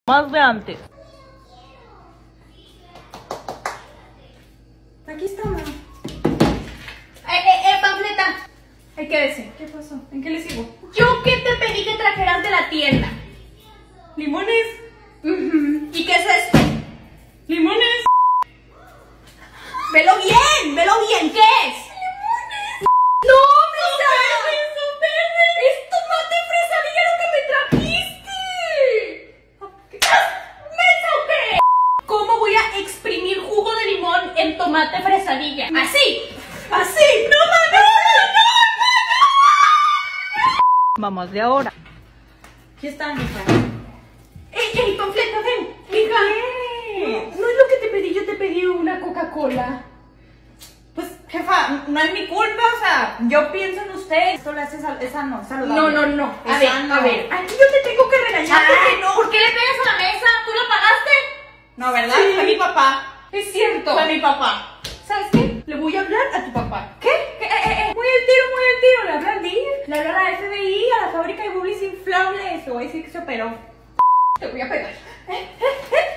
Más de antes. Aquí está, mamá. Panfleta. Ay, quédese. ¿Qué pasó? ¿En qué le sigo? Yo que te pedí que trajeras de la tienda. ¿Limones? ¿Y qué es esto? ¿Limones? Velo bien, ¿qué es? ¡Limones! ¡No, Fresa! ¡Son verdes! ¡Es tomate y fresadilla lo que me trajiste! ¿Mensa o qué? ¿Cómo voy a exprimir jugo de limón en tomate fresadilla? ¡Así! ¡Así! ¡No mames! Vamos de ahora. Aquí está, mija. ¡Ey, Panfleta, ven! Hija, no es lo que te pedí, yo te pedí una Coca-Cola. Pues, jefa, no es mi culpa, o sea, yo pienso en usted. Esto le hace esa no, saludable. No. A Esa ver, aquí yo te tengo que regañar porque no. ¿Por qué le pegas a la mesa? ¿Tú la pagaste? No, ¿verdad? Sí. Fue mi papá. Es cierto. Fue mi papá. ¿Sabes qué? Le voy a hablar a tu papá. ¿Qué? Muy al tiro. Le habla al DIR, le habla a la FBI, a la fábrica de bublis inflables. Le voy a decir que se operó. Te voy a pegar.